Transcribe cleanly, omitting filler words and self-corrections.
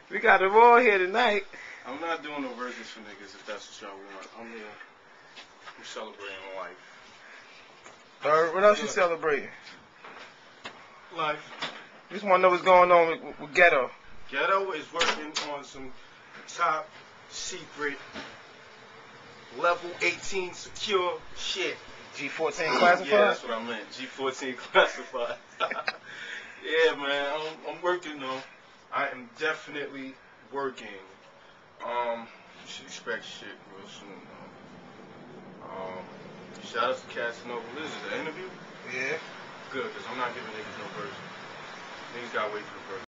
We got them all here tonight. I'm not doing no verses for niggas if that's what y'all want. I'm celebrating life. What else you celebrating? Life. Just want to know what's going on with Ghetto. Ghetto is working on some top secret level 18 secure shit. G14 classified? Yeah, that's what I meant. G14 classified. Yeah, man. I'm working though. I am definitely working. You should expect shit real soon though. Shout out to Casanova. What is it, an interview? Yeah. Good, because I'm not giving niggas no verse. Niggas gotta wait for the verse.